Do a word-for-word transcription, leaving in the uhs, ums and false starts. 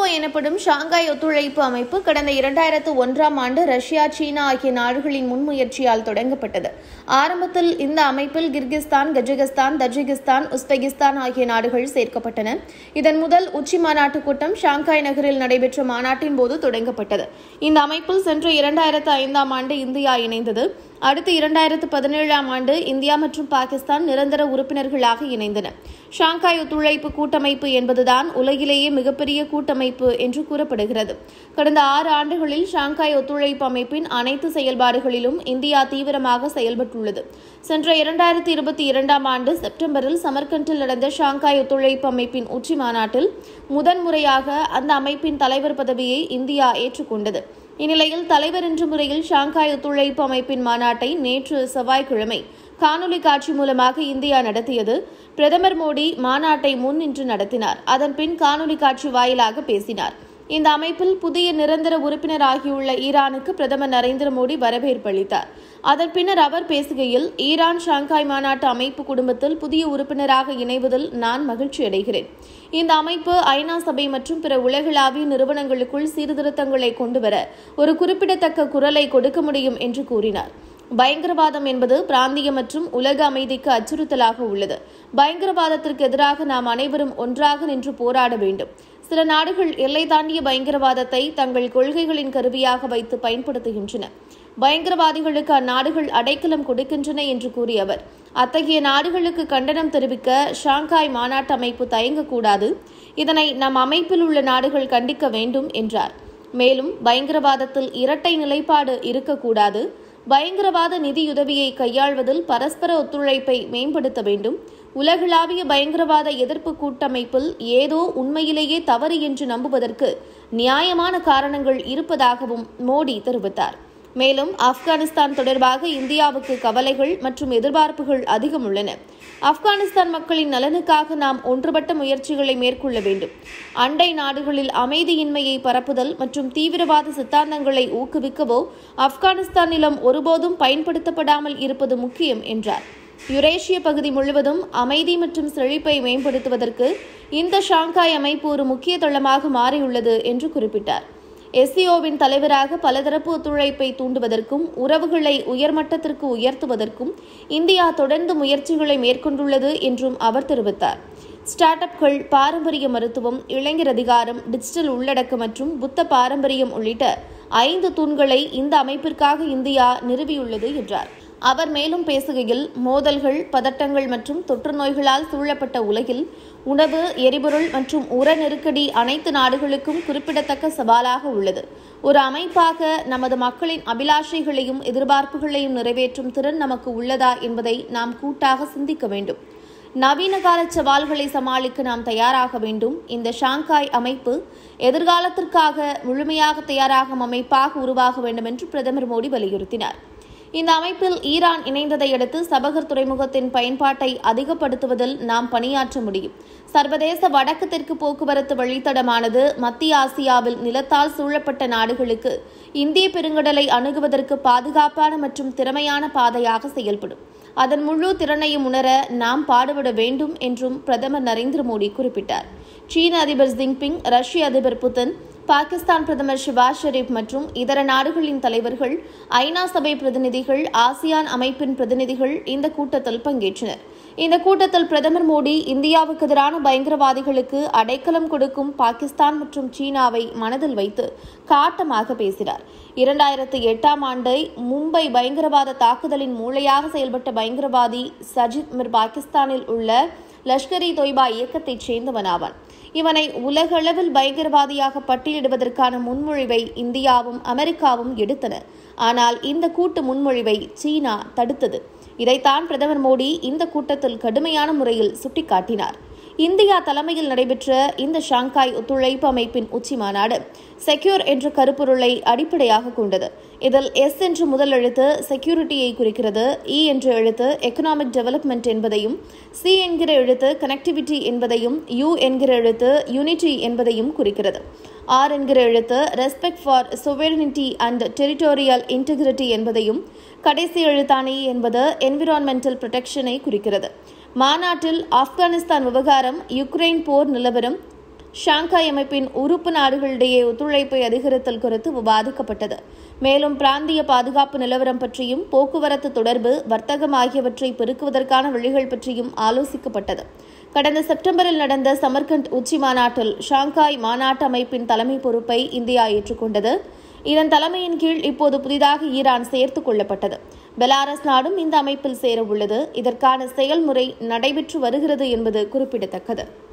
O எனப்படும் Shanghai ஒத்துழைப்பு அமைப்பு கடந்த இரண்டாயிரத்து ஒன்றாம் ஆண்டு ரஷ்யா, சீனா ஆகிய நாடுகளின் முன்முயற்சியால் தொடங்கப்பட்டது. ஆரம்பத்தில் இந்த அமைப்பில் கிர்கிஸ்தான், கஜகஸ்தான், தஜிகிஸ்தான், உஸ்பெகிஸ்தான் ஆகிய நாடுகள் சேர்க்கப்பட்டன. இதன் முதல் உச்சி மாநாட்டு கூட்டம் ஷாங்காய் நகரில் நடைபெற்ற மாநாட்டின் போது தொடங்கப்பட்டது. இந்த அமைப்பில் சென்ற இரண்டாயிரத்து ஐந்தாம் ஆண்டு இந்தியா இணைந்தது. அடுத்து இரண்டாயிரத்து பதினேழாம் ஆண்டு இந்தியா மற்றும் பாகிஸ்தான் நிரந்தர உறுப்பினர்களாக இணைந்தன. ஷாங்காய் ஒத்துழைப்பு கூட்டமைப்பு என்பதுதான் உலகிலேயே மிகப்பெரிய கூட்டமைப்பு என்று கூறப்படுகிறது. கடந்த ஆறு ஆண்டுகளில் ஷாங்காய் ஒத்துழைப்பு அமைப்பின் அனைத்து செயல்பாடுகளிலும் இந்தியா தீவிரமாக செயல்பட்டுள்ளது. சென்ற இரண்டாயிரத்து இருபத்தி இரண்டாம் ஆண்டு செப்டம்பரில் சமர்கண்டில் நடந்த ஷாங்காய் ஒத்துழைப்பு அமைப்பின் உச்சி மாநாட்டில் முதன்முறையாக அந்த அமைப்பின் தலைவர் பதவியை இந்தியா ஏற்றுக்கொண்டது. இந்நிலையில் தலைவர் என்ற முறையில் ஷாங்காய் ஒத்துழைப்பு அமைப்பின் மாநாட்டை நேற்று செவ்வாய்க்கிழமை காணொலி காட்சி மூலமாக இந்தியா நடத்தியது. பிரதமர் மோடி மாநாட்டை முன்னின்று நடத்தினார். அதன்பின் காணொலி காட்சி வாயிலாக பேசினார். இந்த அமைப்பில் புதிய நிரந்தர உறுப்பினராகியுள்ள ஈரானுக்கு பிரதமர் நரேந்திர மோடி வரவேற்பு அளித்தார். அதன் பின்னர் அவர் பேசுகையில், ஈரான் ஷாங்காய் மாநாட்டு அமைப்பு குடும்பத்தில் புதிய உறுப்பினராக இணைவதில் நான் மகிழ்ச்சியடைகிறேன். இந்த அமைப்பு ஐநா சபை மற்றும் பிற உலகளாவிய நிறுவனங்களுக்குள் சீர்திருத்தங்களை கொண்டுவர ஒரு குறிப்பிடத்தக்க குரலை கொடுக்க முடியும் என்று கூறினார். பயங்கரவாதம் என்பது பிராந்திய மற்றும் உலக அமைதிக்கு அச்சுறுத்தலாக உள்ளது. பயங்கரவாதத்திற்கு எதிராக நாம் அனைவரும் ஒன்றாக நின்று போராட வேண்டும். சில நாடுகள் எல்லை தாண்டிய பயங்கரவாதத்தை தங்கள் கொள்கைகளின் கருவியாக வைத்து பயன்படுத்துகின்றன. பயங்கரவாதிகளுக்கு அந்நாடுகள் அடைக்கலம் கொடுக்கின்றன என்று கூறிய அவர், அத்தகைய நாடுகளுக்கு கண்டனம் தெரிவிக்க ஷாங்காய் மாநாட்டு அமைப்பு தயங்கக்கூடாது. இதனை நம் அமைப்பில் உள்ள நாடுகள் கண்டிக்க வேண்டும் என்றார். மேலும் பயங்கரவாதத்தில் இரட்டை நிலைப்பாடு இருக்கக்கூடாது. பயங்கரவாத நிதியுதவியை கையாள்வதில் பரஸ்பர ஒத்துழைப்பை மேம்படுத்த வேண்டும். உலகளாவிய பயங்கரவாத எதிர்ப்பு கூட்டமைப்பில் ஏதோ உண்மையிலேயே தவறு என்று நம்புவதற்கு நியாயமான காரணங்கள் இருப்பதாகவும் மோடி தெரிவித்தார். மேலும் ஆப்கானிஸ்தான் தொடர்பாக இந்தியாவுக்கு கவலைகள் மற்றும் எதிர்பார்ப்புகள் அதிகம் உள்ளன. ஆப்கானிஸ்தான் மக்களின் நலனுக்காக நாம் ஒன்றுபட்ட முயற்சிகளை மேற்கொள்ள வேண்டும். அண்டை நாடுகளில் அமைதியின்மையை பரப்புதல் மற்றும் தீவிரவாத சித்தாந்தங்களை ஊக்குவிக்கவோ ஆப்கானிஸ்தான் நிலம் ஒருபோதும் பயன்படுத்தப்படாமல் இருப்பது முக்கியம் என்றார். யுரேஷிய பகுதி முழுவதும் அமைதி மற்றும் செழிப்பை மேம்படுத்துவதற்கு இந்த ஷாங்காய் அமைப்பு ஒரு முக்கிய தளமாக மாறியுள்ளது என்று குறிப்பிட்டார். எஸ் சி ஓவின் தலைவராக பலதரப்பு ஒத்துழைப்பை தூண்டுவதற்கும் உறவுகளை உயர்மட்டத்திற்கு உயர்த்துவதற்கும் இந்தியா தொடர்ந்து முயற்சிகளை மேற்கொண்டுள்ளது என்றும் அவர் தெரிவித்தார். ஸ்டார்ட் அப்கள், பாரம்பரிய மருத்துவம், இளைஞர் அதிகாரம், டிஜிட்டல் உள்ளடக்கம் மற்றும் புத்த பாரம்பரியம் உள்ளிட்ட ஐந்து தூண்களை இந்த அமைப்பிற்காக இந்தியா நிறுவியுள்ளது என்றார். அவர் மேலும் பேசுகையில், மோதல்கள், பதட்டங்கள் மற்றும் தொற்று நோய்களால் சூழப்பட்ட உலகில் உணவு, எரிபொருள் மற்றும் உர நெருக்கடி அனைத்து நாடுகளுக்கும் குறிப்பிடத்தக்க சவாலாக உள்ளது. ஒரு அமைப்பாக நமது மக்களின் அபிலாஷைகளையும் எதிர்பார்ப்புகளையும் நிறைவேற்றும் திறன் நமக்கு உள்ளதா என்பதை நாம் கூட்டாக சிந்திக்க வேண்டும். நவீன கால சவால்களை சமாளிக்க நாம் தயாராக வேண்டும். இந்த ஷாங்காய் அமைப்பு எதிர்காலத்திற்காக முழுமையாக தயாராகும் அமைப்பாக உருவாக வேண்டும் என்று பிரதமர் மோடி வலியுறுத்தினார். இந்த அமைப்பில் ஈரான் இணைந்ததை அடுத்து சபகர் துறைமுகத்தின் பயன்பாட்டை அதிகப்படுத்துவதில் நாம் பணியாற்ற முடியும். சர்வதேச வடக்கு தெற்கு போக்குவரத்து வழித்தடமானது மத்திய ஆசியாவில் நிலத்தால் சூழப்பட்ட நாடுகளுக்கு இந்திய பெருங்கடலை அணுகுவதற்கு பாதுகாப்பான மற்றும் திறமையான பாதையாக செயல்படும். அதன் முழு திறனையும் உணர நாம் பாடுபட வேண்டும் என்றும் பிரதமர் நரேந்திர மோடி குறிப்பிட்டார். சீன அதிபர் ஜின்பிங், ரஷ்ய அதிபர் புதின், பாகிஸ்தான் பிரதமர் ஷிபாஸ் ஷெரீப் மற்றும் இதர நாடுகளின் தலைவர்கள், ஐநா சபை பிரதிநிதிகள், ஆசியான் அமைப்பின் பிரதிநிதிகள் இந்த கூட்டத்தில் பங்கேற்றனர். இந்த கூட்டத்தில் பிரதமர் மோடி இந்தியாவுக்கு எதிரான பயங்கரவாதிகளுக்கு அடைக்கலம் கொடுக்கும் பாகிஸ்தான் மற்றும் சீனாவை மனதில் வைத்து காட்டமாக பேசினார். இரண்டாயிரத்து எட்டாம் ஆண்டை மும்பை பயங்கரவாத தாக்குதலின் மூளையாக செயல்பட்ட பயங்கரவாதி சஜித் மிர் பாகிஸ்தானில் உள்ள லஷ்கர் இ தொய்பா இயக்கத்தைச் சேர்ந்தவனாவான். இவனை உலகளவில் பயங்கரவாதியாக பட்டியலிடுவதற்கான முன்மொழிவை இந்தியாவும் அமெரிக்காவும் எடுத்தன. ஆனால் இந்த கூட்டு முன்மொழிவை சீனா தடுத்தது. இதைத்தான் பிரதமர் மோடி இந்த கூட்டத்தில் கடுமையான முறையில் சுட்டிக்காட்டினார். இந்தியா தலைமையில் நடைபெற்ற இந்த ஷாங்காய் ஒத்துழைப்பு அமைப்பின் உச்சி மாநாடு செக்யூர் என்ற கருப்பொருளை அடிப்படையாக கொண்டது. இதில் எஸ் என்ற முதல் எழுத்து செக்யூரிட்டியை குறிக்கிறது, இ என்ற எழுத்து எக்கனாமிக் டெவலப்மெண்ட் என்பதையும், சி என்கிற எழுத்து கனெக்டிவிட்டி என்பதையும், யூ என்கிற எழுத்து யூனிட்டி என்பதையும் குறிக்கிறது. ஆர் என்கிற எழுத்து respect for sovereignty and territorial integrity என்பதையும், கடைசி எழுத்தான இ என்பது என்விரான்மெண்டல் ப்ரொடெக்ஷனை குறிக்கிறது. மாநாட்டில் ஆப்கானிஸ்தான் விவகாரம், யுக்ரைன் போர் நிலவரம், ஷாங்காய் அமைப்பின் உறுப்பு நாடுகளிடையே ஒத்துழைப்பை அதிகரித்தல் குறித்து விவாதிக்கப்பட்டது. மேலும் பிராந்திய பாதுகாப்பு நிலவரம் பற்றியும் போக்குவரத்து தொடர்பு, வர்த்தகம் ஆகியவற்றை பெருக்குவதற்கான வழிகள் பற்றியும் ஆலோசிக்கப்பட்டது. கடந்த செப்டம்பரில் நடந்த சமர்கண்ட் உச்சி மாநாட்டில் ஷாங்காய் மாநாட்டு அமைப்பின் தலைமை பொறுப்பை இந்தியா ஏற்றுக்கொண்டது. இதன் தலைமையின் கீழ் இப்போது புதிதாக ஈரான் சேர்த்துக் கொள்ளப்பட்டது. பெலாரஸ் நாடும் இந்த அமைப்பில் சேர உள்ளது. இதற்கான செயல்முறை நடைபெற்று வருகிறது என்பது குறிப்பிடத்தக்கது.